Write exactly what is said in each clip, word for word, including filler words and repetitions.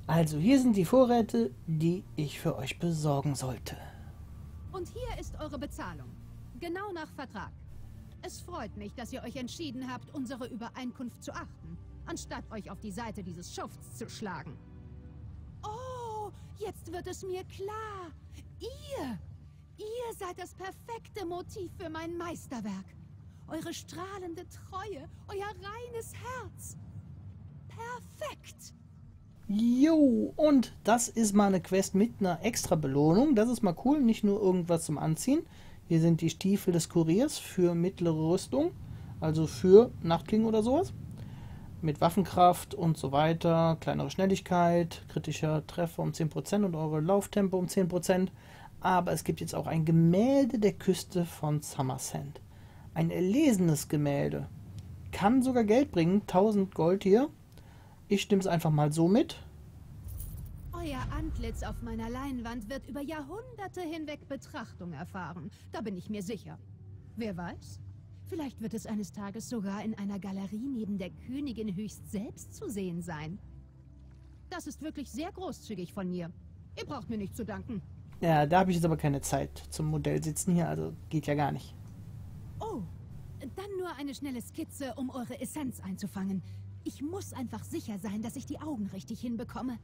Also, hier sind die Vorräte, die ich für euch besorgen sollte. Und hier ist eure Bezahlung. Genau nach Vertrag. Es freut mich, dass ihr euch entschieden habt, unsere Übereinkunft zu achten, anstatt euch auf die Seite dieses Schufts zu schlagen. Oh, jetzt wird es mir klar. Ihr, ihr seid das perfekte Motiv für mein Meisterwerk. Eure strahlende Treue, euer reines Herz. Perfekt. Jo, und das ist mal eine Quest mit einer extra Belohnung. Das ist mal cool, nicht nur irgendwas zum Anziehen. Hier sind die Stiefel des Kuriers für mittlere Rüstung, also für Nachtklingen oder sowas. Mit Waffenkraft und so weiter, kleinere Schnelligkeit, kritischer Treffer um zehn Prozent und eure Lauftempo um zehn Prozent. Aber es gibt jetzt auch ein Gemälde der Küste von Summersand. Ein erlesenes Gemälde. Kann sogar Geld bringen, tausend Gold hier. Ich stimme es einfach mal so mit. Euer Antlitz auf meiner Leinwand wird über Jahrhunderte hinweg Betrachtung erfahren. Da bin ich mir sicher. Wer weiß? Vielleicht wird es eines Tages sogar in einer Galerie neben der Königin höchst selbst zu sehen sein. Das ist wirklich sehr großzügig von mir. Ihr braucht mir nicht zu danken. Ja, da habe ich jetzt aber keine Zeit zum Modell sitzen hier, also geht ja gar nicht. Oh, dann nur eine schnelle Skizze, um eure Essenz einzufangen. Ich muss einfach sicher sein, dass ich die Augen richtig hinbekomme.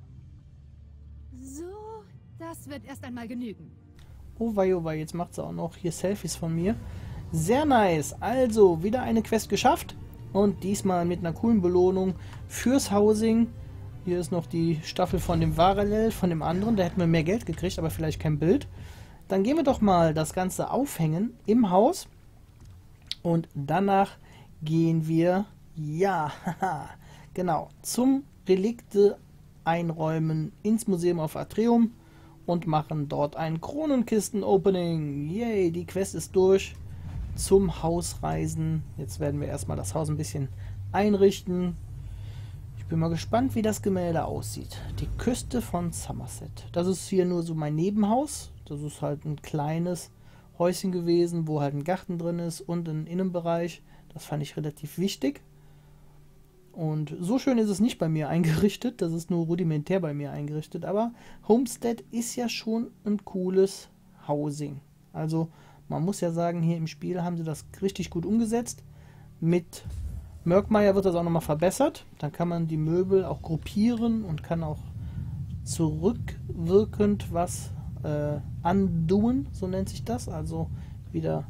So, das wird erst einmal genügen. Oh wei, oh wei, jetzt macht sie auch noch hier Selfies von mir. Sehr nice. Also, wieder eine Quest geschafft. Und diesmal mit einer coolen Belohnung fürs Housing. Hier ist noch die Staffel von dem Varelel, von dem anderen. Da hätten wir mehr Geld gekriegt, aber vielleicht kein Bild. Dann gehen wir doch mal das Ganze aufhängen im Haus. Und danach gehen wir, ja, haha, genau, zum Relikte einräumen ins Museum auf Atreum und machen dort ein Kronenkisten-Opening. Yay, die Quest ist durch. Zum Hausreisen. Jetzt werden wir erstmal das Haus ein bisschen einrichten. Ich bin mal gespannt, wie das Gemälde aussieht. Die Küste von Summersand. Das ist hier nur so mein Nebenhaus. Das ist halt ein kleines Häuschen gewesen, wo halt ein Garten drin ist und ein Innenbereich. Das fand ich relativ wichtig. Und so schön ist es nicht bei mir eingerichtet. Das ist nur rudimentär bei mir eingerichtet. Aber Homestead ist ja schon ein cooles Housing. Also man muss ja sagen, hier im Spiel haben sie das richtig gut umgesetzt. Mit Murkmire wird das auch nochmal verbessert. Dann kann man die Möbel auch gruppieren und kann auch zurückwirkend was äh, unduen, so nennt sich das. Also wieder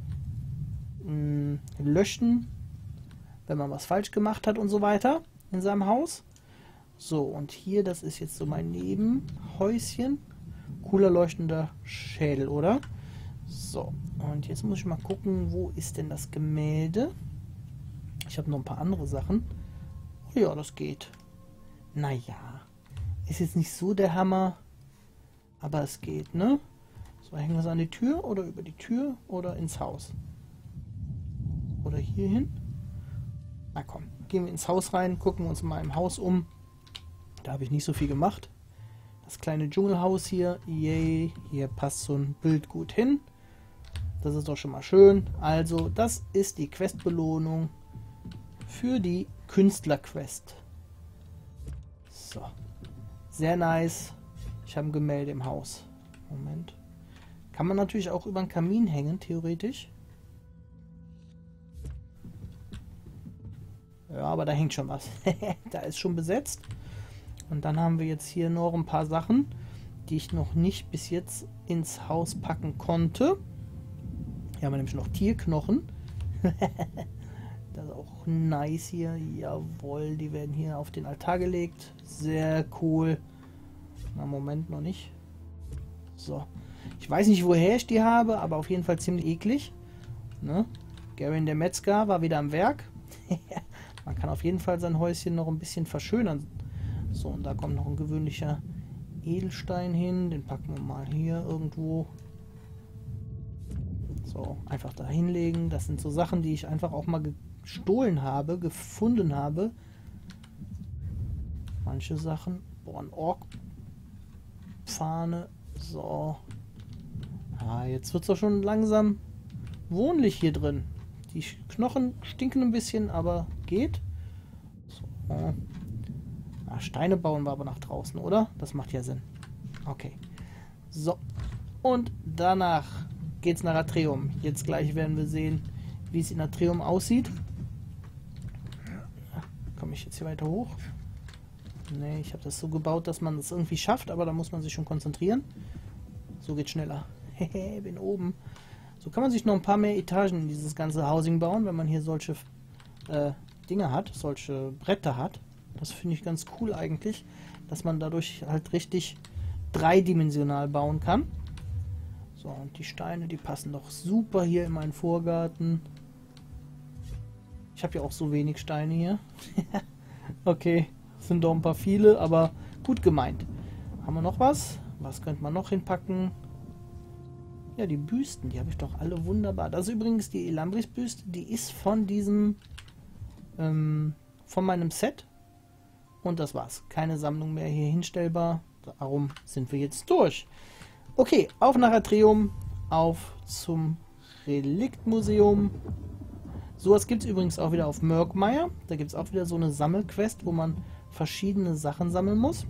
mh, löschen, wenn man was falsch gemacht hat und so weiter in seinem Haus. So, und hier, das ist jetzt so mein Nebenhäuschen. Cooler leuchtender Schädel, oder? So, und jetzt muss ich mal gucken, wo ist denn das Gemälde? Ich habe noch ein paar andere Sachen. Oh ja, das geht. Naja, ist jetzt nicht so der Hammer, aber es geht, ne? So, hängen wir es an die Tür oder über die Tür oder ins Haus? Oder hier hin? Na komm, gehen wir ins Haus rein, gucken wir uns mal im Haus um. Da habe ich nicht so viel gemacht. Das kleine Dschungelhaus hier, yay, hier passt so ein Bild gut hin. Das ist doch schon mal schön. Also, das ist die Questbelohnung für die Künstlerquest. So. Sehr nice. Ich habe ein Gemälde im Haus. Moment. Kann man natürlich auch über den Kamin hängen, theoretisch. Ja, aber da hängt schon was. Da ist schon besetzt. Und dann haben wir jetzt hier noch ein paar Sachen, die ich noch nicht bis jetzt ins Haus packen konnte. Hier haben wir nämlich noch Tierknochen. Das ist auch nice hier. Jawohl, die werden hier auf den Altar gelegt. Sehr cool. Na, Moment, noch nicht. So. Ich weiß nicht, woher ich die habe, aber auf jeden Fall ziemlich eklig. Ne? Garin der Metzger war wieder am Werk. Man kann auf jeden Fall sein Häuschen noch ein bisschen verschönern. So, und da kommt noch ein gewöhnlicher Edelstein hin. Den packen wir mal hier irgendwo. So, einfach da hinlegen. Das sind so Sachen, die ich einfach auch mal gestohlen habe, gefunden habe. Manche Sachen. Boah, ein Ork-Fahne. So. Ah, jetzt wird es doch schon langsam wohnlich hier drin. Die Knochen stinken ein bisschen, aber geht. So. Ah, Steine bauen wir aber nach draußen, oder? Das macht ja Sinn. Okay. So. Und danach geht's nach Atreum. Jetzt gleich werden wir sehen, wie es in Atreum aussieht. Komme ich jetzt hier weiter hoch? Ne, ich habe das so gebaut, dass man das irgendwie schafft, aber da muss man sich schon konzentrieren. So geht schneller. Hehe, bin oben. So kann man sich noch ein paar mehr Etagen in dieses ganze Housing bauen, wenn man hier solche äh, Dinge hat, solche Bretter hat. Das finde ich ganz cool eigentlich, dass man dadurch halt richtig dreidimensional bauen kann. So, und die Steine, die passen doch super hier in meinen Vorgarten. Ich habe ja auch so wenig Steine hier. Okay, sind doch ein paar viele, aber gut gemeint. Haben wir noch was? Was könnte man noch hinpacken? Ja, die Büsten, die habe ich doch alle wunderbar. Das ist übrigens die Elambris-Büste, die ist von diesem, ähm, von meinem Set. Und das war's. Keine Sammlung mehr hier hinstellbar. Darum sind wir jetzt durch. Okay, auf nach Atreum, auf zum Reliktmuseum. Sowas gibt es übrigens auch wieder auf Murkmire. Da gibt es auch wieder so eine Sammelquest, wo man verschiedene Sachen sammeln muss.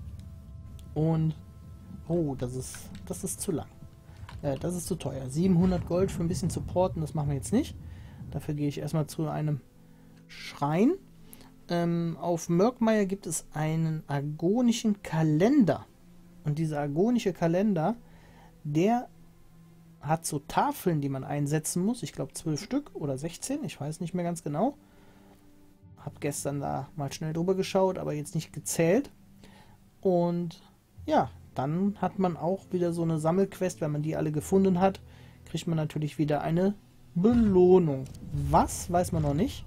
Und, oh, das ist, das ist zu lang. Äh, das ist zu teuer. siebenhundert Gold für ein bisschen Supporten, das machen wir jetzt nicht. Dafür gehe ich erstmal zu einem Schrein. Ähm, auf Murkmire gibt es einen argonischen Kalender. Und dieser argonische Kalender, der hat so Tafeln, die man einsetzen muss. Ich glaube zwölf Stück oder sechzehn, ich weiß nicht mehr ganz genau. Habe gestern da mal schnell drüber geschaut, aber jetzt nicht gezählt. Und ja, dann hat man auch wieder so eine Sammelquest. Wenn man die alle gefunden hat, kriegt man natürlich wieder eine Belohnung. Was, weiß man noch nicht.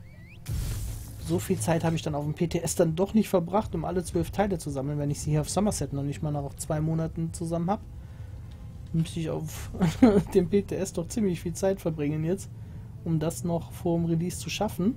So viel Zeit habe ich dann auf dem P T S dann doch nicht verbracht, um alle zwölf Teile zu sammeln, wenn ich sie hier auf Somerset noch nicht mal nach zwei Monaten zusammen habe. Müsste ich auf dem P T S doch ziemlich viel Zeit verbringen jetzt, um das noch vor dem Release zu schaffen.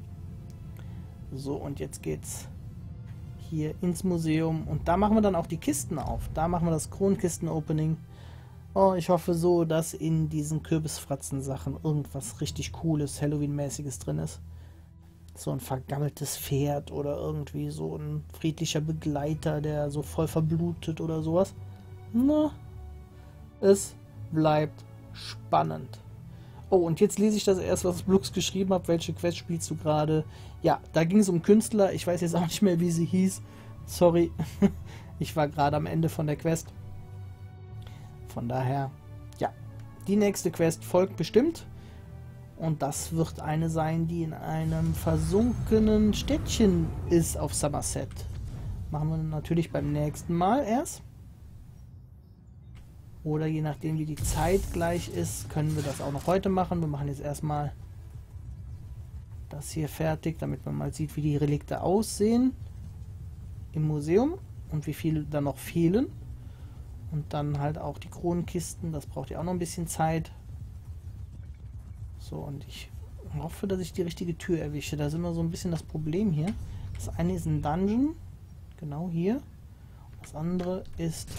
So, und jetzt geht's hier ins Museum und da machen wir dann auch die Kisten auf. Da machen wir das Kronkisten-Opening. Oh, ich hoffe so, dass in diesen Kürbisfratzen-Sachen irgendwas richtig Cooles, Halloween-mäßiges drin ist. So ein vergammeltes Pferd oder irgendwie so ein friedlicher Begleiter, der so voll verblutet oder sowas. Na, es bleibt spannend. Oh, und jetzt lese ich das erst, was Blux geschrieben hat. Welche Quest spielst du gerade? Ja, da ging es um Künstler. Ich weiß jetzt auch nicht mehr, wie sie hieß. Sorry. Ich war gerade am Ende von der Quest. Von daher, ja. Die nächste Quest folgt bestimmt. Und das wird eine sein, die in einem versunkenen Städtchen ist auf Somerset. Machen wir natürlich beim nächsten Mal erst. Oder je nachdem, wie die Zeit gleich ist, können wir das auch noch heute machen. Wir machen jetzt erstmal das hier fertig, damit man mal sieht, wie die Relikte aussehen im Museum und wie viele da noch fehlen. Und dann halt auch die Kronkisten, das braucht ja auch noch ein bisschen Zeit. So, und ich hoffe, dass ich die richtige Tür erwische. Da ist immer so ein bisschen das Problem hier. Das eine ist ein Dungeon, genau hier. Das andere ist...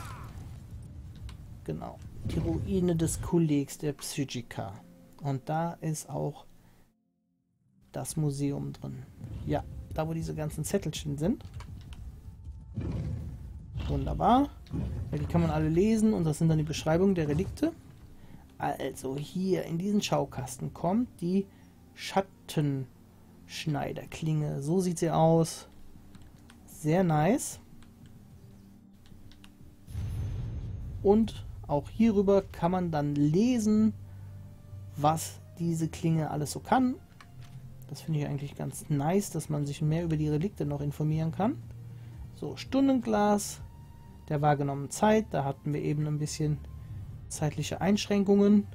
Genau, die Ruine des Kollegs der Psychica. Und da ist auch das Museum drin. Ja, da wo diese ganzen Zettelchen sind. Wunderbar. Ja, die kann man alle lesen und das sind dann die Beschreibungen der Relikte. Also hier in diesen Schaukasten kommt die Schattenschneiderklinge. So sieht sie aus. Sehr nice. Und auch hierüber kann man dann lesen, was diese Klinge alles so kann. Das finde ich eigentlich ganz nice, dass man sich mehr über die Relikte noch informieren kann. So, Stundenglas der wahrgenommenen Zeit. Da hatten wir eben ein bisschen zeitliche Einschränkungen.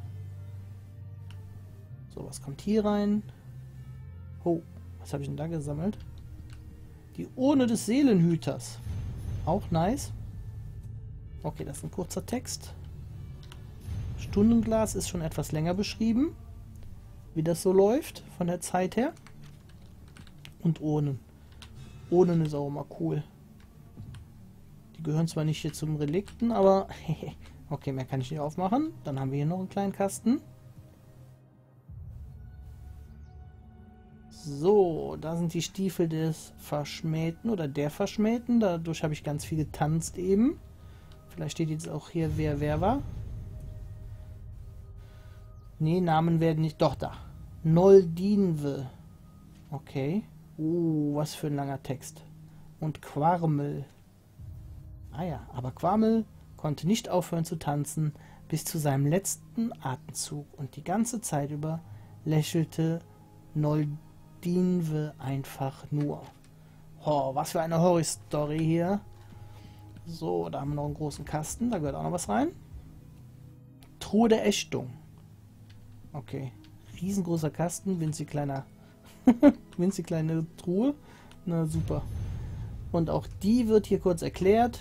So, was kommt hier rein? Oh, was habe ich denn da gesammelt? Die Urne des Seelenhüters. Auch nice. Okay, das ist ein kurzer Text. Stundenglas ist schon etwas länger beschrieben, wie das so läuft von der Zeit her. Und Urnen. Urnen ist auch immer cool. Die gehören zwar nicht hier zum Relikten, aber okay, mehr kann ich nicht aufmachen. Dann haben wir hier noch einen kleinen Kasten. So, da sind die Stiefel des Verschmähten oder der Verschmähten. Dadurch habe ich ganz viel getanzt eben. Vielleicht steht jetzt auch hier, wer wer war. Nee, Namen werden nicht... Doch, da. Noldinwe. Okay. Oh, was für ein langer Text. Und Quarmel. Ah ja, aber Quarmel konnte nicht aufhören zu tanzen bis zu seinem letzten Atemzug. Und die ganze Zeit über lächelte Noldinwe einfach nur. Oh, was für eine Horror-Story hier. So, da haben wir noch einen großen Kasten. Da gehört auch noch was rein. Truhe der Ächtung. Okay. Riesengroßer Kasten, winzig kleiner, winzig kleine Truhe. Na super. Und auch die wird hier kurz erklärt.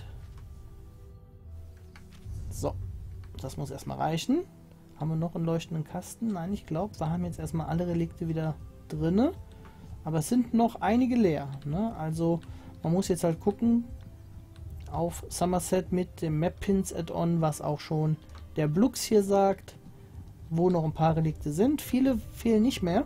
So. Das muss erstmal reichen. Haben wir noch einen leuchtenden Kasten? Nein, ich glaube, wir haben jetzt erstmal alle Relikte wieder drinne. Aber es sind noch einige leer. Ne? Also man muss jetzt halt gucken auf Summerset mit dem Map-Pins Add-on, was auch schon der Blux hier sagt, wo noch ein paar Relikte sind. Viele fehlen nicht mehr.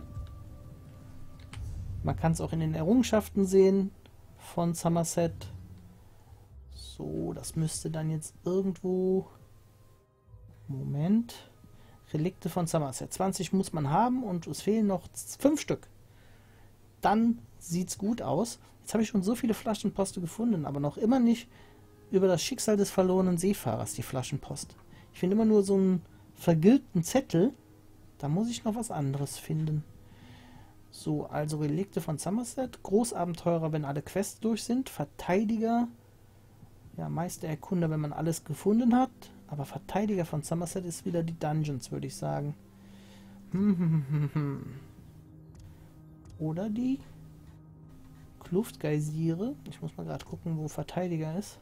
Man kann es auch in den Errungenschaften sehen von Summerset. So, das müsste dann jetzt irgendwo... Moment. Relikte von Summerset. zwanzig muss man haben und es fehlen noch fünf Stück. Dann sieht es gut aus. Jetzt habe ich schon so viele Flaschenposte gefunden, aber noch immer nicht über das Schicksal des verlorenen Seefahrers, die Flaschenpost. Ich finde immer nur so einen vergilbten Zettel. Da muss ich noch was anderes finden. So, also Relikte von Summerset. Großabenteurer, wenn alle Quests durch sind. Verteidiger. Ja, Meistererkunder, wenn man alles gefunden hat. Aber Verteidiger von Summerset ist wieder die Dungeons, würde ich sagen. Hm, hm, hm, hm. Oder die Kluftgeysire. Ich muss mal gerade gucken, wo Verteidiger ist.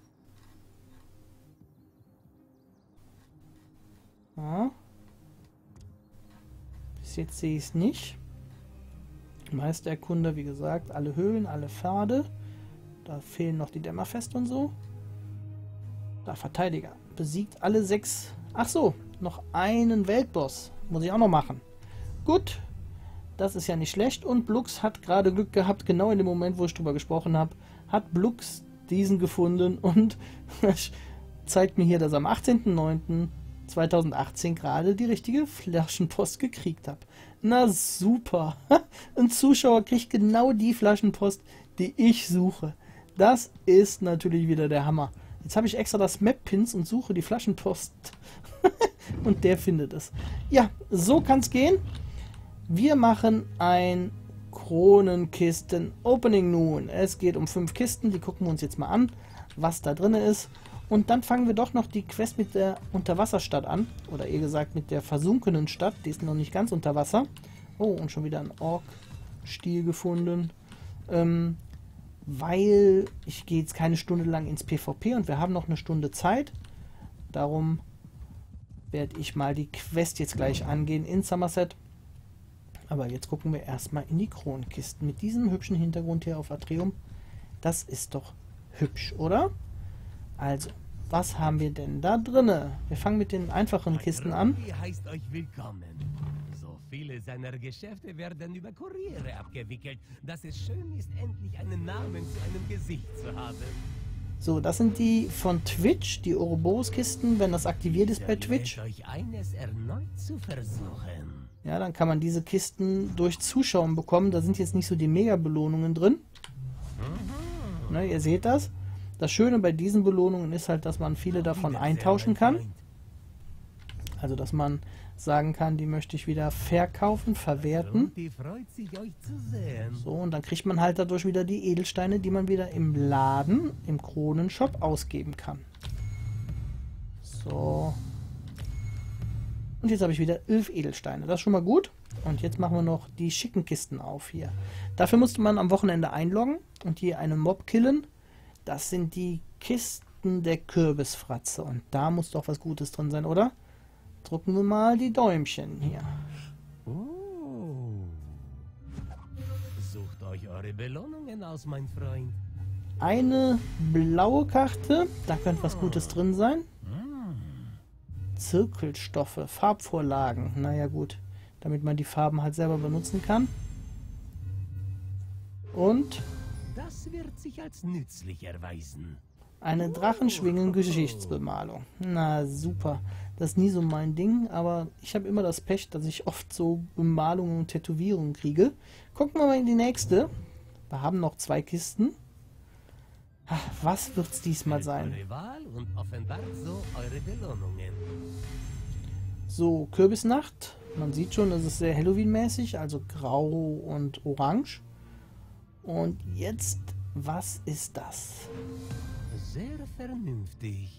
Ja. Bis jetzt sehe ich es nicht. Meistererkunder, wie gesagt, alle Höhlen, alle Pfade. Da fehlen noch die Dämmerfest und so. Da, Verteidiger. Besiegt alle sechs. Ach so, noch einen Weltboss. Muss ich auch noch machen. Gut. Das ist ja nicht schlecht. Und Blux hat gerade Glück gehabt, genau in dem Moment, wo ich drüber gesprochen habe, hat Blux diesen gefunden und zeigt mir hier, dass am achtzehnten neunten zweitausendachtzehn gerade die richtige Flaschenpost gekriegt habe. Na super. Ein Zuschauer kriegt genau die Flaschenpost, die ich suche. Das ist natürlich wieder der Hammer. Jetzt habe ich extra das Map-Pins und suche die Flaschenpost. Und der findet es. Ja, so kann es gehen. Wir machen ein Kronenkisten-Opening nun. Es geht um fünf Kisten. Die gucken wir uns jetzt mal an, was da drin ist. Und dann fangen wir doch noch die Quest mit der Unterwasserstadt an. Oder eher gesagt mit der versunkenen Stadt. Die ist noch nicht ganz unter Wasser. Oh, und schon wieder ein Ork-Stil gefunden. Ähm, weil ich gehe jetzt keine Stunde lang ins PvP und wir haben noch eine Stunde Zeit. Darum werde ich mal die Quest jetzt gleich angehen in Summerset. Aber jetzt gucken wir erstmal in die Kronenkisten. Mit diesem hübschen Hintergrund hier auf Atrium. Das ist doch hübsch, oder? Also, was haben wir denn da drinne? Wir fangen mit den einfachen Kisten an. Heißt euch willkommen. So viele seiner Geschäfte werden über Kuriere abgewickelt, dass es schön ist, endlich einen Namen zu einem Gesicht zu haben. So, das sind die von Twitch, die Ouroboros-Kisten, wenn das aktiviert ist bei Twitch. Euch eines erneut zu versuchen. Ja, dann kann man diese Kisten durch Zuschauen bekommen. Da sind jetzt nicht so die Mega-Belohnungen drin. Mhm. Ne, ihr seht das. Das Schöne bei diesen Belohnungen ist halt, dass man viele davon eintauschen kann. Also, dass man sagen kann, die möchte ich wieder verkaufen, verwerten. Die freut sich, euch zu sehen. So, und dann kriegt man halt dadurch wieder die Edelsteine, die man wieder im Laden, im Kronenshop ausgeben kann. So. Und jetzt habe ich wieder elf Edelsteine. Das ist schon mal gut. Und jetzt machen wir noch die schicken Kisten auf hier. Dafür musste man am Wochenende einloggen und hier einen Mob killen. Das sind die Kisten der Kürbisfratze. Und da muss doch was Gutes drin sein, oder? Drücken wir mal die Däumchen hier. Oh. Sucht euch eure Belohnungen aus, mein Freund. Eine blaue Karte. Da könnte was Gutes drin sein. Zirkelstoffe, Farbvorlagen. Naja gut, damit man die Farben halt selber benutzen kann. Und Das wird sich als nützlich erweisen. eine Drachenschwingen-Geschichtsbemalung. Na super. Das ist nie so mein Ding, aber ich habe immer das Pech, dass ich oft so Bemalungen und Tätowierungen kriege. Gucken wir mal in die nächste. Wir haben noch zwei Kisten. Ach, was wird's diesmal sein? Eure Wahl und offenbart so eure Belohnungen. So, Kürbisnacht. Man sieht schon, es ist sehr Halloween-mäßig, also grau und orange. Und jetzt, was ist das? Sehr vernünftig.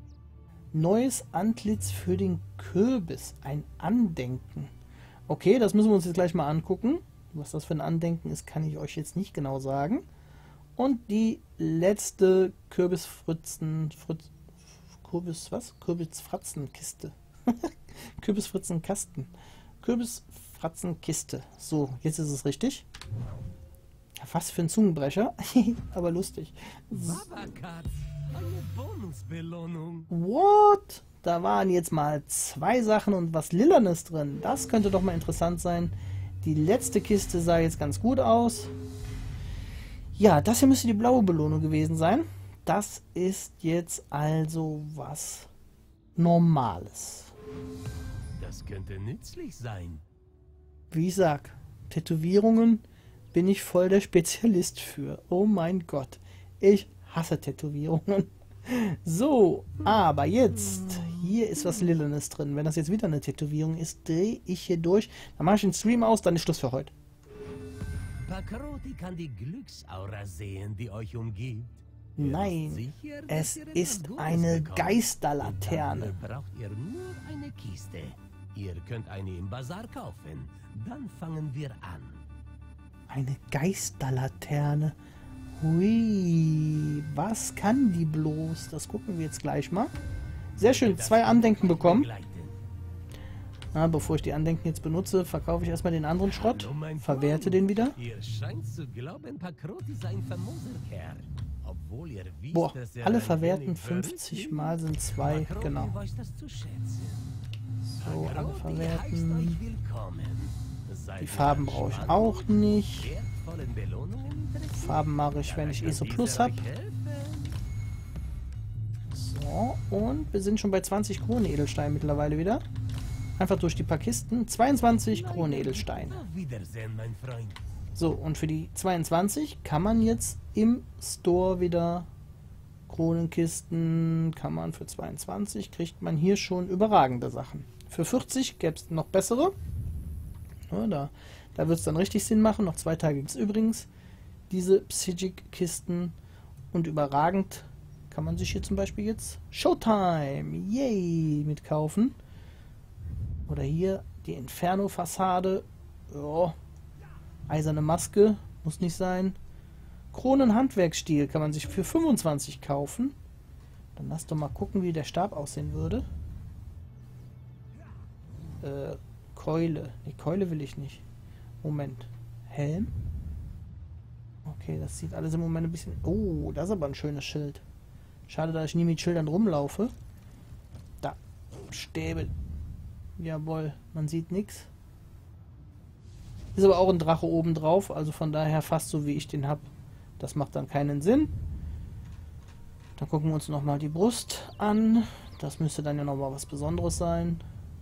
Neues Antlitz für den Kürbis. Ein Andenken. Okay, das müssen wir uns jetzt gleich mal angucken. Was das für ein Andenken ist, kann ich euch jetzt nicht genau sagen. Und die letzte Kürbisfritzen... Fritz, Kürbis... was? Kürbisfratzenkiste. Kürbisfritzenkasten. Kürbisfratzenkiste. So, jetzt ist es richtig. Was für ein Zungenbrecher. Aber lustig. Babakatz, eine Bonusbelohnung. What? Da waren jetzt mal zwei Sachen und was Lilanes drin. Das könnte doch mal interessant sein. Die letzte Kiste sah jetzt ganz gut aus. Ja, das hier müsste die blaue Belohnung gewesen sein. Das ist jetzt also was Normales. Das könnte nützlich sein. Wie ich sag, Tätowierungen bin ich voll der Spezialist für. Oh mein Gott, ich hasse Tätowierungen. So, aber jetzt, hier ist was Lilanes drin. Wenn das jetzt wieder eine Tätowierung ist, drehe ich hier durch. Dann mache ich den Stream aus, dann ist Schluss für heute. Pakroti kann die Glücksaura sehen, die euch umgibt. Nein, Sicher, es dass ihr ist etwas Gutes eine bekommt. Geisterlaterne. Dafür braucht ihr nur eine Kiste. Ihr könnt eine im Bazar kaufen. Dann fangen wir an. Eine Geisterlaterne. Hui, was kann die bloß? Das gucken wir jetzt gleich mal. Sehr schön, zwei Andenken bekommen. Na, bevor ich die Andenken jetzt benutze, verkaufe ich erstmal den anderen Schrott. Hallo, mein Verwerte Freund. den wieder. Ihr scheint zu glauben, Pakroti sei ein famoser Kerl. Obwohl ihr wisst, Boah, dass er alle ein verwerten wenig fünfzig verrückt Mal sind zwei, Pakroti genau. weiß das zu schätzen. So, alle Pakroti heißt verwerten. euch willkommen. Seid Die ihr Farben an brauche ich spannenden, auch nicht. wertvollen Belohnungen interessiert? Farben mache ich, wenn ich Dann E S O kann Plus dieser habe. euch helfen. So, und wir sind schon bei zwanzig Kronedelsteinen mittlerweile wieder. Einfach durch die paar Kisten. zweiundzwanzig Kronedelsteine. Auf Wiedersehen, mein Freund. So, und für die zweiundzwanzig kann man jetzt im Store wieder Kronenkisten, kann man für zweiundzwanzig, kriegt man hier schon überragende Sachen. Für vierzig gäbe es noch bessere. Ja, da da wird es dann richtig Sinn machen. Noch zwei Tage gibt es übrigens diese Psychic-Kisten. Und überragend kann man sich hier zum Beispiel jetzt Showtime, yay, mitkaufen. Oder hier die Inferno-Fassade. Ja, eiserne Maske, muss nicht sein. Kronenhandwerksstiel kann man sich für fünfundzwanzig kaufen. Dann lass doch mal gucken, wie der Stab aussehen würde. Äh, Keule. Die Keule will ich nicht. Moment. Helm? Okay, das sieht alles im Moment ein bisschen... Oh, das ist aber ein schönes Schild. Schade, dass ich nie mit Schildern rumlaufe. Da. Stäbe. Jawohl, man sieht nichts. Ist aber auch ein Drache oben drauf, also von daher fast so wie ich den habe. Das macht dann keinen Sinn. Dann gucken wir uns nochmal die Brust an. Das müsste dann ja nochmal was Besonderes sein.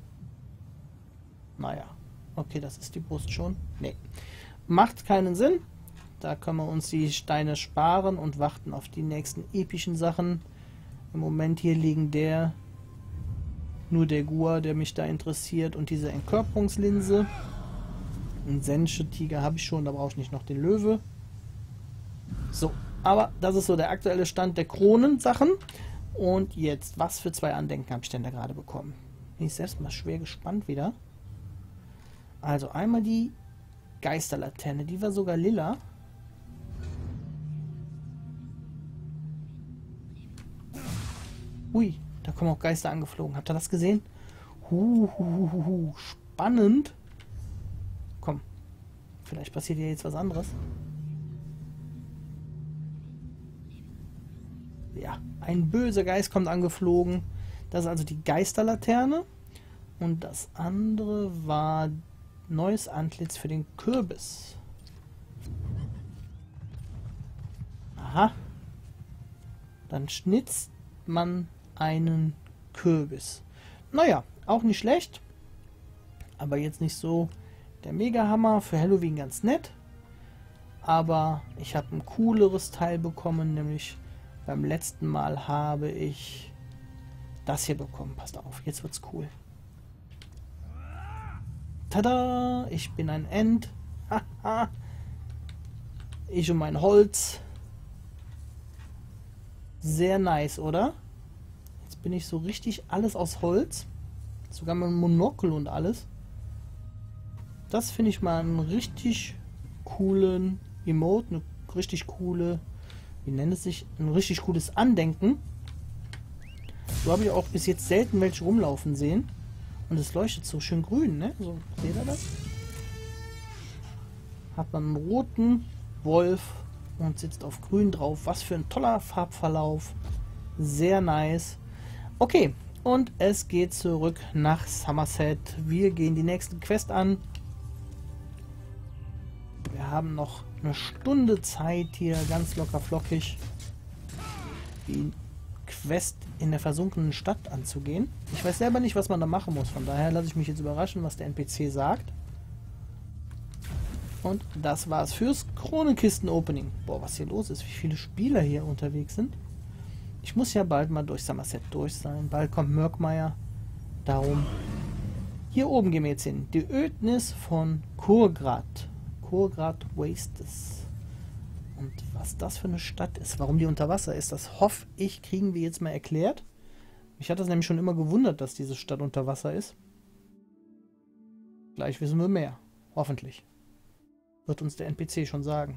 Naja, okay, das ist die Brust schon. Nee, macht keinen Sinn. Da können wir uns die Steine sparen und warten auf die nächsten epischen Sachen. Im Moment hier liegen der... Nur der Gua, der mich da interessiert, und diese Entkörperungslinse. Einen Senche-Tiger habe ich schon, da brauche ich nicht noch den Löwe. So, aber das ist so der aktuelle Stand der Kronensachen. Und jetzt, was für zwei Andenken habe ich denn da gerade bekommen? Bin ich selbst mal schwer gespannt wieder. Also einmal die Geisterlaterne, die war sogar lila. Ui, da kommen auch Geister angeflogen. Habt ihr das gesehen? Huhuhuhu, spannend. Komm, vielleicht passiert hier jetzt was anderes. Ja, ein böser Geist kommt angeflogen. Das ist also die Geisterlaterne. Und das andere war neues Antlitz für den Kürbis. Aha. Dann schnitzt man einen Kürbis. Naja, auch nicht schlecht. Aber jetzt nicht so der Mega-Hammer. Für Halloween ganz nett. Aber ich habe ein cooleres Teil bekommen. Nämlich beim letzten Mal habe ich das hier bekommen. Passt auf, jetzt wird's cool. Tada! Ich bin ein End. Haha. Ich und mein Holz. Sehr nice, oder? Jetzt bin ich so richtig alles aus Holz. Sogar mit einem Monokel und alles. Das finde ich mal einen richtig coolen Emote. Eine richtig coole, wie nennt es sich? Ein richtig cooles Andenken. So habe ich auch bis jetzt selten welche rumlaufen sehen. Und es leuchtet so schön grün, ne? So, seht ihr das? Hat man einen roten Wolf und sitzt auf grün drauf. Was für ein toller Farbverlauf. Sehr nice. Okay, und es geht zurück nach Somerset. Wir gehen die nächste Quest an. Wir haben noch eine Stunde Zeit hier, ganz locker flockig. Die Quest in der versunkenen Stadt anzugehen. Ich weiß selber nicht, was man da machen muss. Von daher lasse ich mich jetzt überraschen, was der N P C sagt. Und das war's fürs Kronenkisten-Opening. Boah, was hier los ist, wie viele Spieler hier unterwegs sind. Ich muss ja bald mal durch Somerset durch sein. Bald kommt Murkmire. Darum. Hier oben gehen wir jetzt hin. Die Ödnis von Kurgrad. Kurgrad Wastes. Und was das für eine Stadt ist, warum die unter Wasser ist, das hoffe ich, kriegen wir jetzt mal erklärt. Mich hat das nämlich schon immer gewundert, dass diese Stadt unter Wasser ist. Gleich wissen wir mehr. Hoffentlich. Wird uns der N P C schon sagen.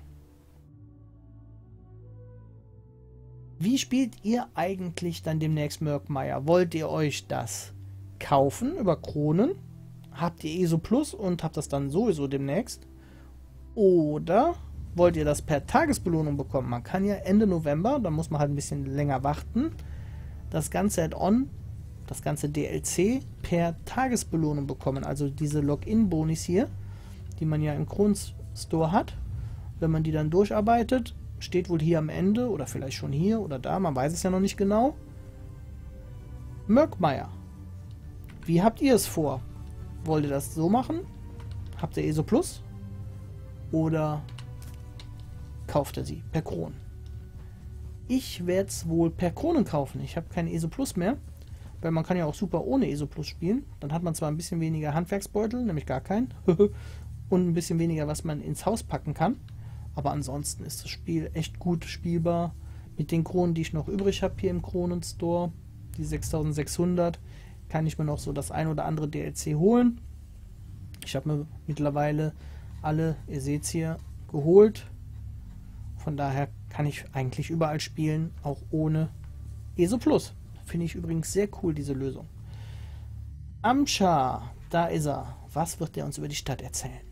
Wie spielt ihr eigentlich dann demnächst Murkmire? Wollt ihr euch das kaufen über Kronen? Habt ihr E S O Plus und habt das dann sowieso demnächst? Oder wollt ihr das per Tagesbelohnung bekommen? Man kann ja Ende November, da muss man halt ein bisschen länger warten, das ganze Add-on, das ganze D L C per Tagesbelohnung bekommen. Also diese Login-Bonis hier, die man ja im Kron-Store hat. Wenn man die dann durcharbeitet, steht wohl hier am Ende oder vielleicht schon hier oder da, man weiß es ja noch nicht genau. Murkmire. Wie habt ihr es vor? Wollt ihr das so machen? Habt ihr E S O Plus? Oder kauft er sie per Kronen? Ich werde es wohl per Kronen kaufen. Ich habe kein E S O Plus mehr, weil man kann ja auch super ohne E S O Plus spielen. Dann hat man zwar ein bisschen weniger Handwerksbeutel, nämlich gar keinen, und ein bisschen weniger, was man ins Haus packen kann. Aber ansonsten ist das Spiel echt gut spielbar. Mit den Kronen, die ich noch übrig habe hier im Kronenstore, die sechstausendsechshundert, kann ich mir noch so das ein oder andere D L C holen. Ich habe mir mittlerweile alle, ihr seht es hier, geholt. Von daher kann ich eigentlich überall spielen, auch ohne E S O Plus. Finde ich übrigens sehr cool, diese Lösung. Amcha, da ist er. Was wird er uns über die Stadt erzählen?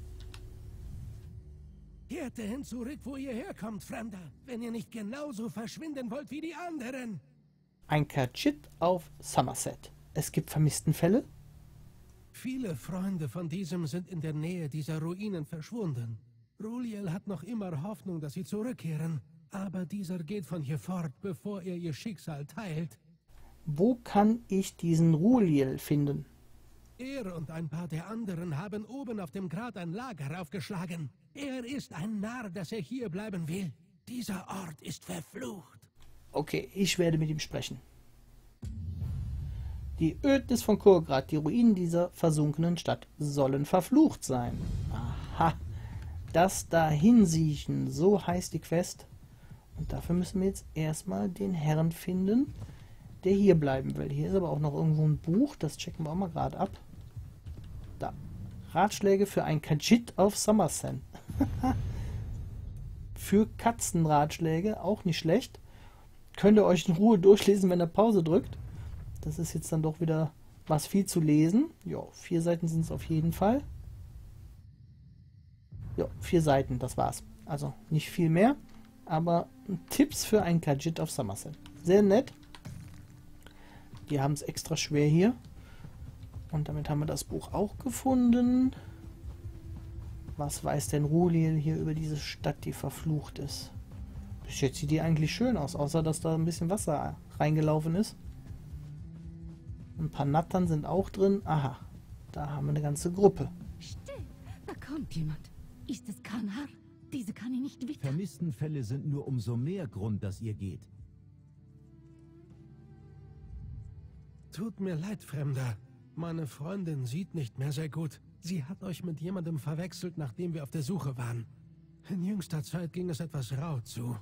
Kehrt dahin zurück, wo ihr herkommt, Fremder, wenn ihr nicht genauso verschwinden wollt wie die anderen. Ein Khajiit auf Somerset. Es gibt Vermisstenfälle? Viele Freunde von diesem sind in der Nähe dieser Ruinen verschwunden. R'hllgyl hat noch immer Hoffnung, dass sie zurückkehren. Aber dieser geht von hier fort, bevor er ihr Schicksal teilt. Wo kann ich diesen R'hllgyl finden? Er und ein paar der anderen haben oben auf dem Grat ein Lager aufgeschlagen. Er ist ein Narr, dass er hier bleiben will. Dieser Ort ist verflucht. Okay, ich werde mit ihm sprechen. Die Ödnis von Kurgrad, die Ruinen dieser versunkenen Stadt, sollen verflucht sein. Aha. Das Dahinsiechen, so heißt die Quest. Und dafür müssen wir jetzt erstmal den Herrn finden, der hier bleiben will. Hier ist aber auch noch irgendwo ein Buch, das checken wir auch mal gerade ab. Da. Ratschläge für ein Khajiit auf Somerset. Für Katzenratschläge, auch nicht schlecht. Könnt ihr euch in Ruhe durchlesen, wenn ihr Pause drückt. Das ist jetzt dann doch wieder was viel zu lesen. Ja, vier Seiten sind es auf jeden Fall. Ja, vier Seiten, das war's. Also nicht viel mehr, aber Tipps für ein Khajiit auf Somerset. Sehr nett. Die haben es extra schwer hier. Und damit haben wir das Buch auch gefunden. Was weiß denn R'hllgyl hier über diese Stadt, die verflucht ist? Bis jetzt sieht die eigentlich schön aus, außer dass da ein bisschen Wasser reingelaufen ist. Ein paar Nattern sind auch drin. Aha, da haben wir eine ganze Gruppe. Still, da kommt jemand. Ist es Kanhar? Diese kann ich nicht wittern. Vermisstenfälle sind nur umso mehr Grund, dass ihr geht. Tut mir leid, Fremder. Meine Freundin sieht nicht mehr sehr gut. Sie hat euch mit jemandem verwechselt, nachdem wir auf der Suche waren. In jüngster Zeit ging es etwas rau zu.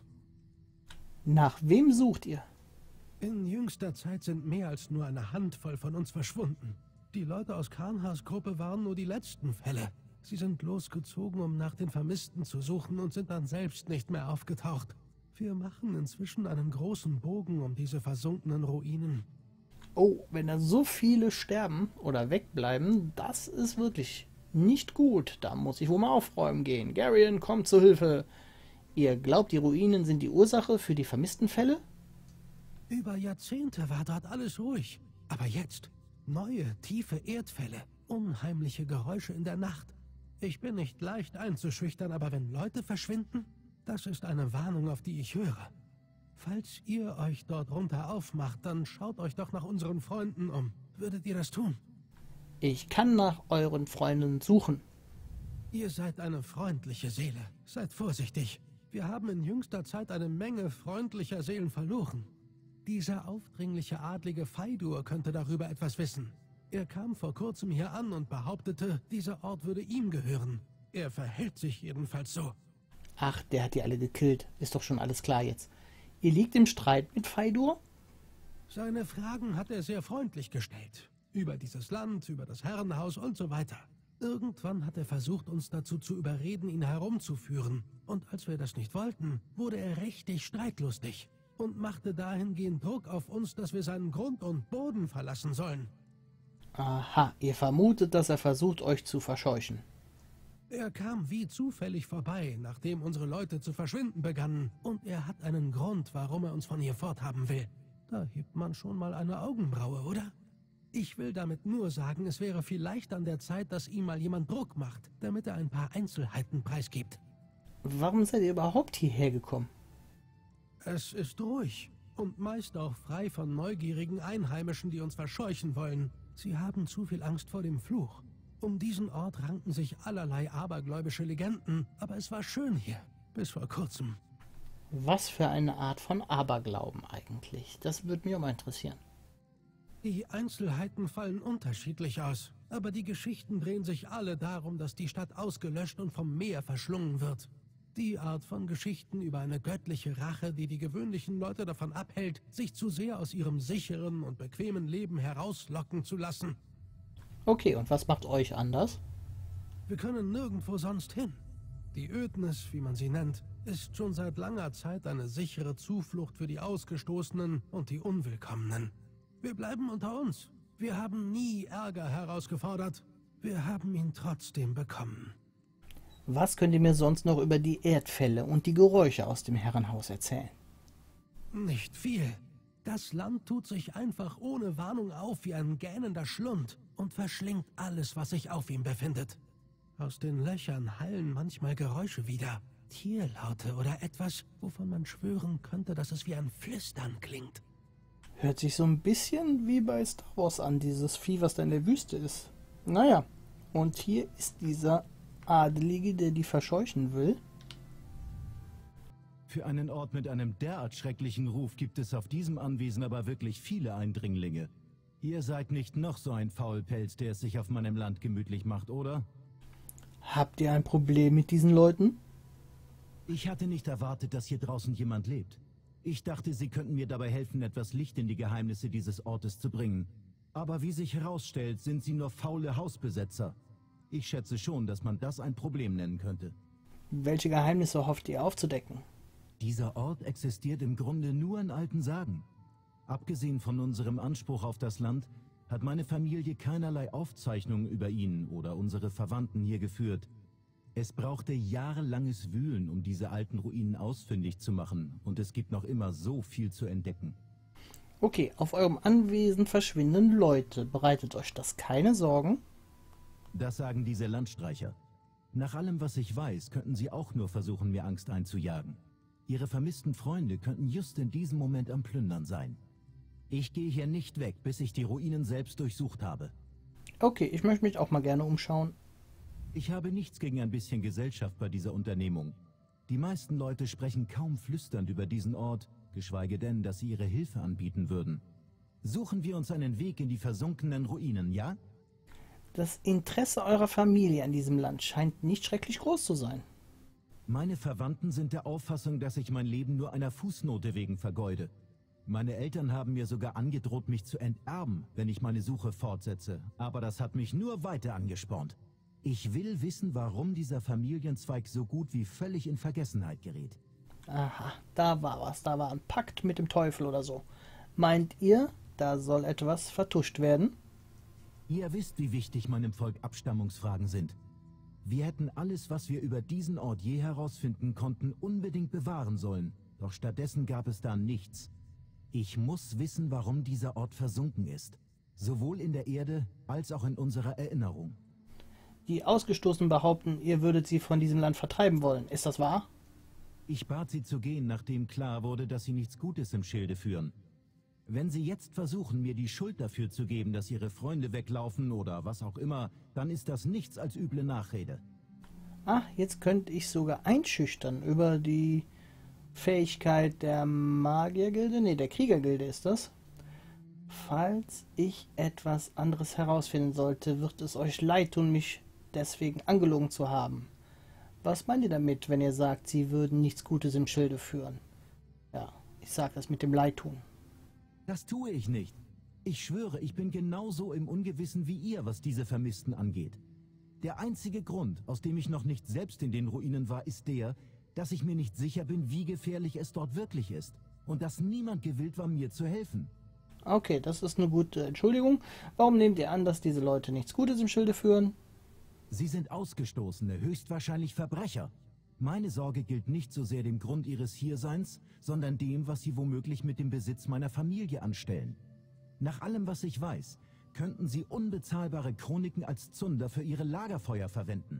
Nach wem sucht ihr? In jüngster Zeit sind mehr als nur eine Handvoll von uns verschwunden. Die Leute aus Kanhars Gruppe waren nur die letzten Fälle. Sie sind losgezogen, um nach den Vermissten zu suchen und sind dann selbst nicht mehr aufgetaucht. Wir machen inzwischen einen großen Bogen um diese versunkenen Ruinen. Oh, wenn da so viele sterben oder wegbleiben, das ist wirklich nicht gut. Da muss ich wohl mal aufräumen gehen. Garion, kommt zur Hilfe. Ihr glaubt, die Ruinen sind die Ursache für die vermissten Fälle? Über Jahrzehnte war dort alles ruhig. Aber jetzt neue, tiefe Erdfälle, unheimliche Geräusche in der Nacht. Ich bin nicht leicht einzuschüchtern, aber wenn Leute verschwinden, das ist eine Warnung, auf die ich höre. Falls ihr euch dort runter aufmacht, dann schaut euch doch nach unseren Freunden um. Würdet ihr das tun? Ich kann nach euren Freunden suchen. Ihr seid eine freundliche Seele. Seid vorsichtig. Wir haben in jüngster Zeit eine Menge freundlicher Seelen verloren. Dieser aufdringliche Adlige Feidur könnte darüber etwas wissen. Er kam vor kurzem hier an und behauptete, dieser Ort würde ihm gehören. Er verhält sich jedenfalls so. Ach, der hat die alle gekillt. Ist doch schon alles klar jetzt. Ihr liegt im Streit mit Feidur? Seine Fragen hat er sehr freundlich gestellt. Über dieses Land, über das Herrenhaus und so weiter. Irgendwann hat er versucht, uns dazu zu überreden, ihn herumzuführen. Und als wir das nicht wollten, wurde er richtig streitlustig und machte dahingehend Druck auf uns, dass wir seinen Grund und Boden verlassen sollen. Aha, ihr vermutet, dass er versucht, euch zu verscheuchen. Er kam wie zufällig vorbei, nachdem unsere Leute zu verschwinden begannen. Und er hat einen Grund, warum er uns von hier forthaben will. Da hebt man schon mal eine Augenbraue, oder? Ich will damit nur sagen, es wäre vielleicht an der Zeit, dass ihm mal jemand Druck macht, damit er ein paar Einzelheiten preisgibt. Warum seid ihr überhaupt hierher gekommen? Es ist ruhig und meist auch frei von neugierigen Einheimischen, die uns verscheuchen wollen. Sie haben zu viel Angst vor dem Fluch. Um diesen Ort ranken sich allerlei abergläubische Legenden, aber es war schön hier, bis vor kurzem. Was für eine Art von Aberglauben eigentlich? Das würde mich auch mal interessieren. Die Einzelheiten fallen unterschiedlich aus, aber die Geschichten drehen sich alle darum, dass die Stadt ausgelöscht und vom Meer verschlungen wird. Die Art von Geschichten über eine göttliche Rache, die die gewöhnlichen Leute davon abhält, sich zu sehr aus ihrem sicheren und bequemen Leben herauslocken zu lassen. Okay, und was macht euch anders? Wir können nirgendwo sonst hin. Die Ödnis, wie man sie nennt, ist schon seit langer Zeit eine sichere Zuflucht für die Ausgestoßenen und die Unwillkommenen. Wir bleiben unter uns. Wir haben nie Ärger herausgefordert. Wir haben ihn trotzdem bekommen. Was könnt ihr mir sonst noch über die Erdfälle und die Geräusche aus dem Herrenhaus erzählen? Nicht viel. Das Land tut sich einfach ohne Warnung auf wie ein gähnender Schlund und verschlingt alles, was sich auf ihm befindet. Aus den Löchern hallen manchmal Geräusche wieder. Tierlaute oder etwas, wovon man schwören könnte, dass es wie ein Flüstern klingt. Hört sich so ein bisschen wie bei Star Wars an, dieses Vieh, was da in der Wüste ist. Naja, und hier ist dieser Adelige, der die verscheuchen will. Für einen Ort mit einem derart schrecklichen Ruf gibt es auf diesem Anwesen aber wirklich viele Eindringlinge. Ihr seid nicht noch so ein Faulpelz, der es sich auf meinem Land gemütlich macht, oder? Habt ihr ein Problem mit diesen Leuten? Ich hatte nicht erwartet, dass hier draußen jemand lebt. Ich dachte, Sie könnten mir dabei helfen, etwas Licht in die Geheimnisse dieses Ortes zu bringen. Aber wie sich herausstellt, sind Sie nur faule Hausbesetzer. Ich schätze schon, dass man das ein Problem nennen könnte. Welche Geheimnisse hofft ihr aufzudecken? Dieser Ort existiert im Grunde nur in alten Sagen. Abgesehen von unserem Anspruch auf das Land, hat meine Familie keinerlei Aufzeichnungen über ihn oder unsere Verwandten hier geführt. Es brauchte jahrelanges Wühlen, um diese alten Ruinen ausfindig zu machen, und es gibt noch immer so viel zu entdecken. Okay, auf eurem Anwesen verschwinden Leute. Bereitet euch das keine Sorgen? Das sagen diese Landstreicher. Nach allem, was ich weiß, könnten sie auch nur versuchen, mir Angst einzujagen. Ihre vermissten Freunde könnten just in diesem Moment am Plündern sein. Ich gehe hier nicht weg, bis ich die Ruinen selbst durchsucht habe. Okay, ich möchte mich auch mal gerne umschauen. Ich habe nichts gegen ein bisschen Gesellschaft bei dieser Unternehmung. Die meisten Leute sprechen kaum flüsternd über diesen Ort, geschweige denn, dass sie ihre Hilfe anbieten würden. Suchen wir uns einen Weg in die versunkenen Ruinen, ja? Das Interesse eurer Familie an diesem Land scheint nicht schrecklich groß zu sein. Meine Verwandten sind der Auffassung, dass ich mein Leben nur einer Fußnote wegen vergeude. Meine Eltern haben mir sogar angedroht, mich zu enterben, wenn ich meine Suche fortsetze. Aber das hat mich nur weiter angespornt. Ich will wissen, warum dieser Familienzweig so gut wie völlig in Vergessenheit gerät. Aha, da war was. Da war ein Pakt mit dem Teufel oder so. Meint ihr, da soll etwas vertuscht werden? Ihr wisst, wie wichtig meinem Volk Abstammungsfragen sind. Wir hätten alles, was wir über diesen Ort je herausfinden konnten, unbedingt bewahren sollen. Doch stattdessen gab es da nichts. Ich muss wissen, warum dieser Ort versunken ist. Sowohl in der Erde als auch in unserer Erinnerung. Die Ausgestoßenen behaupten, ihr würdet sie von diesem Land vertreiben wollen. Ist das wahr? Ich bat sie zu gehen, nachdem klar wurde, dass sie nichts Gutes im Schilde führen. Wenn sie jetzt versuchen, mir die Schuld dafür zu geben, dass ihre Freunde weglaufen oder was auch immer, dann ist das nichts als üble Nachrede. Ah, jetzt könnte ich sogar einschüchtern über die Fähigkeit der Magiergilde. Ne, der Kriegergilde ist das. Falls ich etwas anderes herausfinden sollte, wird es euch leid tun, mich deswegen angelogen zu haben. Was meint ihr damit, wenn ihr sagt, sie würden nichts Gutes im Schilde führen? Ja, ich sage das mit dem Leidtun. Das tue ich nicht. Ich schwöre, ich bin genauso im Ungewissen wie ihr, was diese Vermissten angeht. Der einzige Grund, aus dem ich noch nicht selbst in den Ruinen war, ist der, dass ich mir nicht sicher bin, wie gefährlich es dort wirklich ist. Und dass niemand gewillt war, mir zu helfen. Okay, das ist eine gute Entschuldigung. Warum nehmt ihr an, dass diese Leute nichts Gutes im Schilde führen? Sie sind Ausgestoßene, höchstwahrscheinlich Verbrecher. Meine Sorge gilt nicht so sehr dem Grund ihres Hierseins, sondern dem, was sie womöglich mit dem Besitz meiner Familie anstellen. Nach allem, was ich weiß, könnten sie unbezahlbare Chroniken als Zunder für ihre Lagerfeuer verwenden.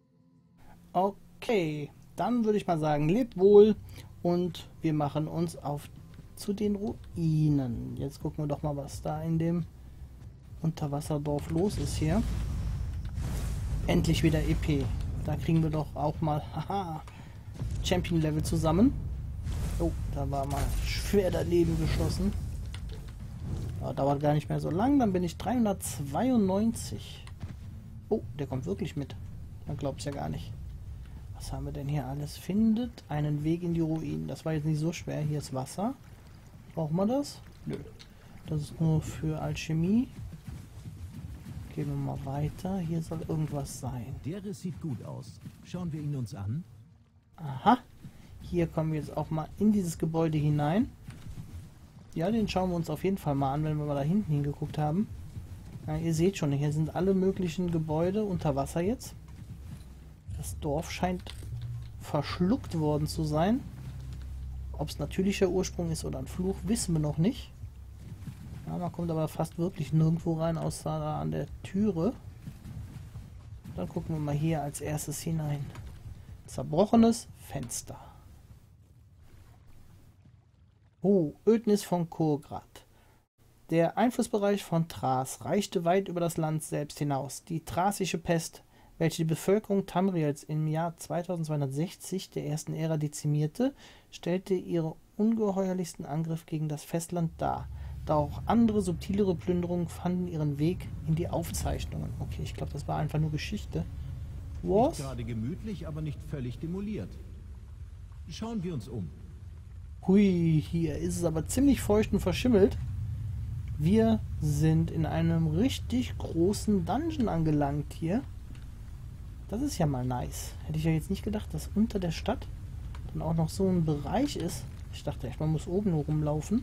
Okay, dann würde ich mal sagen, lebt wohl und wir machen uns auf zu den Ruinen. Jetzt gucken wir doch mal, was da in dem Unterwasserdorf los ist hier. Endlich wieder E P. Da kriegen wir doch auch mal haha, Champion-Level zusammen. Oh, da war mal schwer daneben geschossen. Ja, dauert gar nicht mehr so lang. Dann bin ich dreihundertzweiundneunzig. Oh, der kommt wirklich mit. Man glaubt es ja gar nicht. Was haben wir denn hier alles? Findet einen Weg in die Ruinen. Das war jetzt nicht so schwer. Hier ist Wasser. Brauchen wir das? Nö. Das ist nur für Alchemie. Gehen wir mal weiter. Hier soll irgendwas sein. Der Riss sieht gut aus. Schauen wir ihn uns an. Aha. Hier kommen wir jetzt auch mal in dieses Gebäude hinein. Ja, den schauen wir uns auf jeden Fall mal an, wenn wir mal da hinten hingeguckt haben. Ja, ihr seht schon, hier sind alle möglichen Gebäude unter Wasser jetzt. Das Dorf scheint verschluckt worden zu sein. Ob es natürlicher Ursprung ist oder ein Fluch, wissen wir noch nicht. Ja, man kommt aber fast wirklich nirgendwo rein, außer an der Türe. Dann gucken wir mal hier als erstes hinein. Zerbrochenes Fenster. Oh, Ödnis von Kurgrad. Der Einflussbereich von Thras reichte weit über das Land selbst hinaus. Die thrasische Pest, welche die Bevölkerung Tamriels im Jahr zweitausendzweihundertsechzig der ersten Ära dezimierte, stellte ihren ungeheuerlichsten Angriff gegen das Festland dar. Da auch andere, subtilere Plünderungen fanden ihren Weg in die Aufzeichnungen. Okay, ich glaube, das war einfach nur Geschichte. Was? Nicht gerade gemütlich, aber nicht völlig demoliert. Schauen wir uns um. Hui, hier ist es aber ziemlich feucht und verschimmelt. Wir sind in einem richtig großen Dungeon angelangt hier. Das ist ja mal nice. Hätte ich ja jetzt nicht gedacht, dass unter der Stadt dann auch noch so ein Bereich ist. Ich dachte echt, man muss oben nur rumlaufen.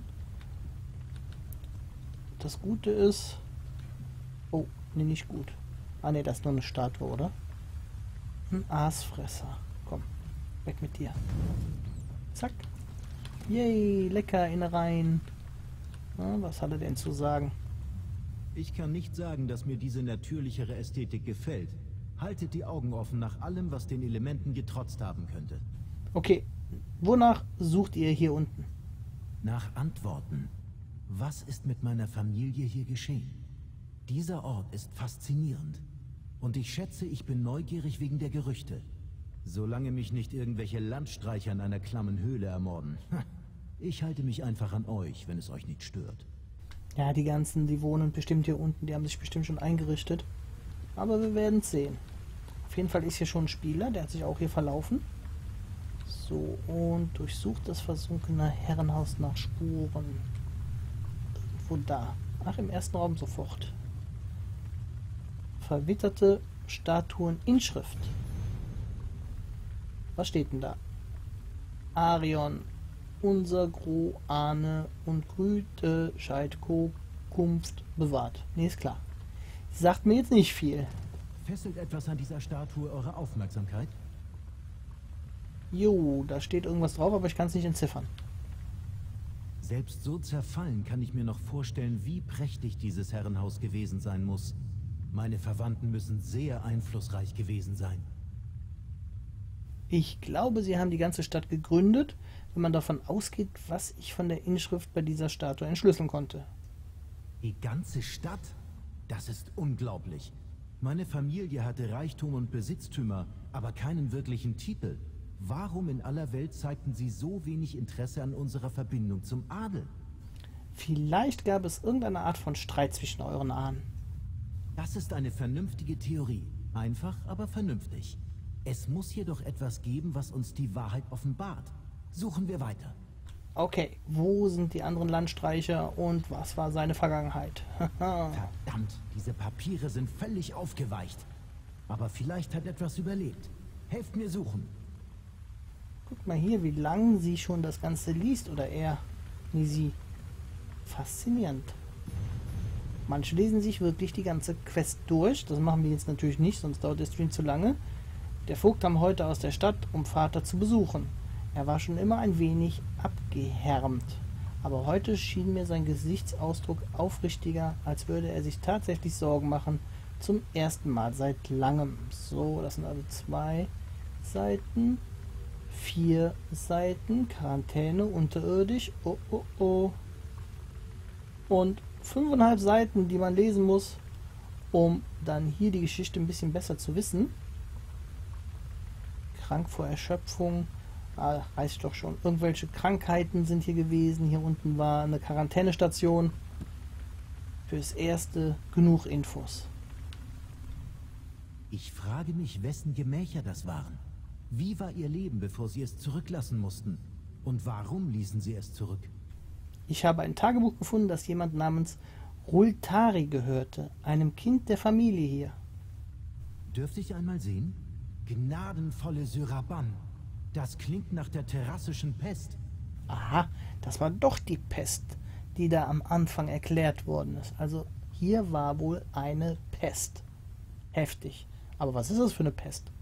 Das Gute ist... Oh, nee, nicht gut. Ah, nee, das ist nur eine Statue, oder? Ein Aasfresser. Komm, weg mit dir. Zack. Yay, lecker, Innereien. Na, was hat er denn zu sagen? Ich kann nicht sagen, dass mir diese natürlichere Ästhetik gefällt. Haltet die Augen offen nach allem, was den Elementen getrotzt haben könnte. Okay, Wonach sucht ihr hier unten? Nach Antworten. Was ist mit meiner Familie hier geschehen? Dieser Ort ist faszinierend. Und ich schätze, ich bin neugierig wegen der Gerüchte. Solange mich nicht irgendwelche Landstreicher in einer klammen Höhle ermorden. Ich halte mich einfach an euch, wenn es euch nicht stört. Ja, die ganzen, die wohnen bestimmt hier unten, die haben sich bestimmt schon eingerichtet. Aber wir werden es sehen. Auf jeden Fall ist hier schon ein Spieler, der hat sich auch hier verlaufen. So, und durchsucht das versunkene Herrenhaus nach Spuren. Irgendwo da. Ach, im ersten Raum sofort. Verwitterte Statuen Inschrift. Was steht denn da? Arion, unser Gro, Ahne und Grüte, Scheid, Kunft bewahrt. Nee, ist klar. Sagt mir jetzt nicht viel. Fesselt etwas an dieser Statue eure Aufmerksamkeit? Jo, da steht irgendwas drauf, aber ich kann es nicht entziffern. Selbst so zerfallen kann ich mir noch vorstellen, wie prächtig dieses Herrenhaus gewesen sein muss. Meine Verwandten müssen sehr einflussreich gewesen sein. Ich glaube, sie haben die ganze Stadt gegründet, wenn man davon ausgeht, was ich von der Inschrift bei dieser Statue entschlüsseln konnte. Die ganze Stadt? Das ist unglaublich. Meine Familie hatte Reichtum und Besitztümer, aber keinen wirklichen Titel. Warum in aller Welt zeigten sie so wenig Interesse an unserer Verbindung zum Adel? Vielleicht gab es irgendeine Art von Streit zwischen euren Ahnen. Das ist eine vernünftige Theorie. Einfach, aber vernünftig. Es muss jedoch etwas geben, was uns die Wahrheit offenbart. Suchen wir weiter. Okay, wo sind die anderen Landstreicher und was war seine Vergangenheit? Verdammt, diese Papiere sind völlig aufgeweicht. Aber vielleicht hat etwas überlebt. Helft mir suchen. Guck mal hier, wie lang sie schon das Ganze liest, oder er, wie sie. Faszinierend. Manche lesen sich wirklich die ganze Quest durch. Das machen wir jetzt natürlich nicht, sonst dauert der Stream zu lange. Der Vogt kam heute aus der Stadt, um Vater zu besuchen. Er war schon immer ein wenig abgehärmt. Aber heute schien mir sein Gesichtsausdruck aufrichtiger, als würde er sich tatsächlich Sorgen machen. Zum ersten Mal seit langem. So, das sind also zwei Seiten. Vier Seiten. Quarantäne, unterirdisch. Oh, oh, oh. Und fünfeinhalb Seiten, die man lesen muss, um dann hier die Geschichte ein bisschen besser zu wissen. Krank vor Erschöpfung. Ah, reicht doch schon. Irgendwelche Krankheiten sind hier gewesen. Hier unten war eine Quarantänestation. Fürs Erste genug Infos. Ich frage mich, wessen Gemächer das waren. Wie war ihr Leben, bevor sie es zurücklassen mussten? Und warum ließen sie es zurück? Ich habe ein Tagebuch gefunden, das jemand namens Rultari gehörte, einem Kind der Familie hier. Dürfte ich einmal sehen? Gnadenvolle Syraban. Das klingt nach der terrassischen Pest. Aha, das war doch die Pest, die da am Anfang erklärt worden ist. Also hier war wohl eine Pest. Heftig. Aber was ist das für eine Pest?